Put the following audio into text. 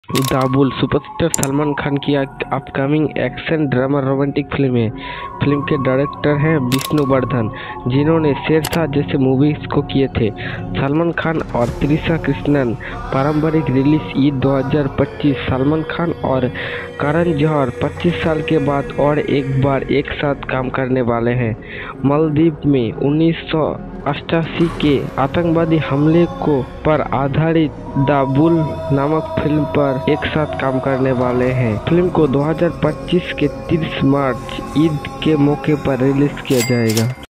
The Bull superstar Salman Khan की upcoming action drama romantic film है। Film के डायरेक्टर हैं विष्णुवर्धन, जिन्होंने शेरशाह जैसे मूवीज को किए थे। सलमान खान और त्रिशा कृष्णन पारंपरिक रिलीज ईद 2025। सलमान खान और करण जौहर 25 साल के बाद और एक बार एक साथ काम करने वाले हैं। मालदीव में 1988 के आतंकवादी हमले पर आधारित द बुल नामक फिल्म पर एक साथ काम करने वाले हैं। फिल्म को 2025 के 30 मार्च ईद के मौके पर रिलीज किया जाएगा।